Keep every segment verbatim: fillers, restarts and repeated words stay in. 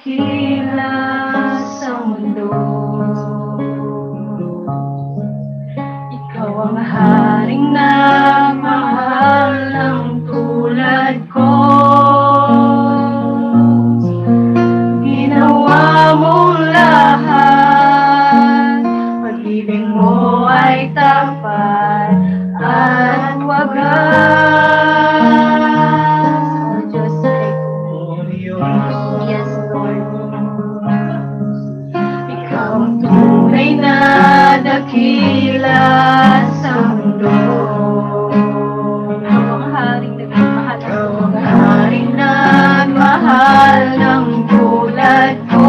dakila sa mundo. Ikaw ang haring nagmahal ng tulad ko. Ginawa mong lahat, pag-ibig mo ay tapat at wagas. Oh Diyos, yes Lord. Ikaw ang tunay na dakila sa mundo. Ikaw ang haring nagmahal ng haring nagmahal ng tulad ko.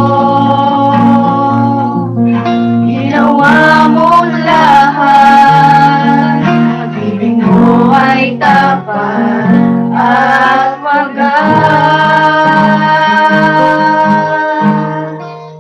Ginawa mong lahat, pag-ibig mo ay tapat at wagas.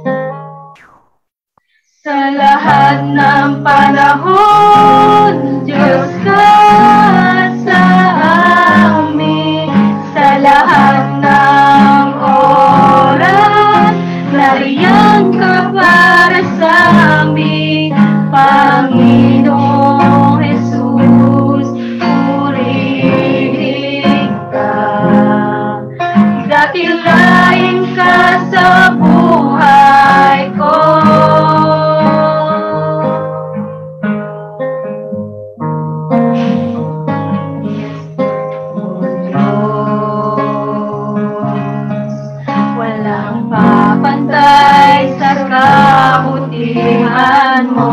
Sa lahat ng panahon, Diyos ka sa amin. Sa lahat ng oras, nariyan ka para sa amin. Panginoong Jesus, purihin ka. Datilain ka sa buhay ko. Walang papantay sa kabutihan mo.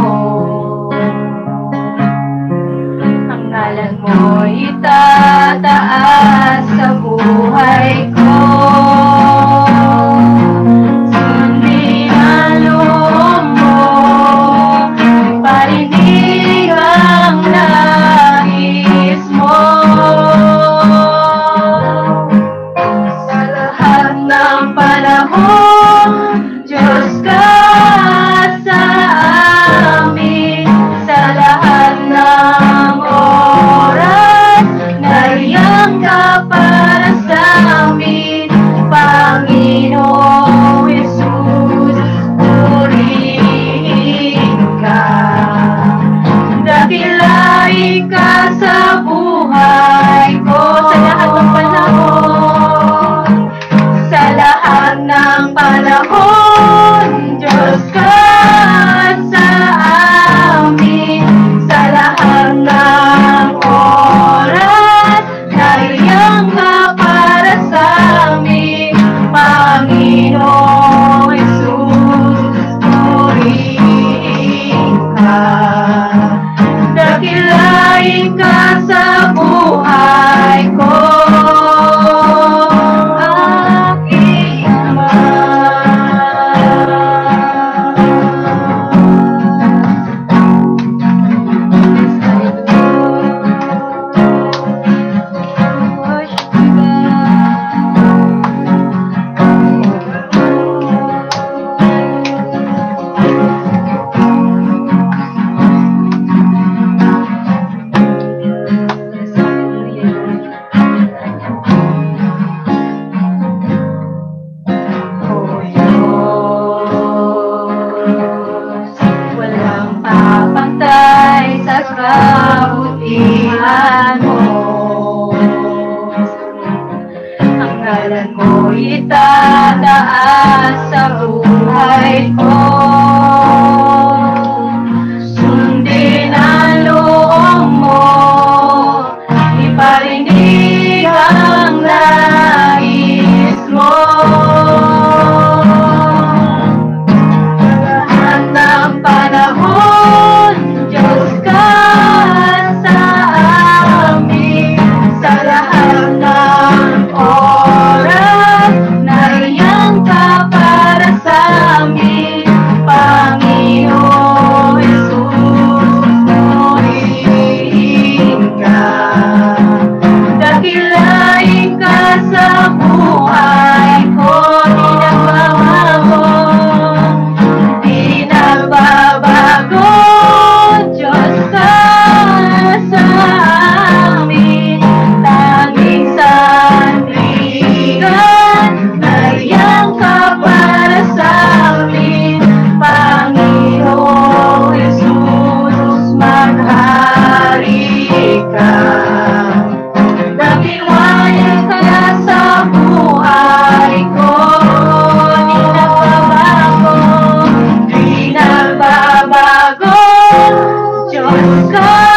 Ang ngalan mo itataas sa buhay ko. Sundin ang loob mo, iparinig ang nais mo. Sa lahat ng panahon, Diyos ka sa amin. Sa lahat ng oras, nariyan ka para sa amin. Panginoong Jesus, purihin ka. Dakilain ka sa buhay ko. Sa lahat ng panahon, sa lahat ng panahon, Diyos ka sa amin. Sa lahat ng oras, nariyan ka para sa amin. Panginoong Jesus, purihin ka. Dakilain ka sa buhay ko. Aking Ama. Walang papantay sa kabutihan mo. Ang ngalan mo itataas sa buhay ko. Sundin ang loob mo, iparinig ang nais mo. Ng panahon, Diyos ka sa amin. Sa lahat ng oras, nariyan ka para sa amin. ka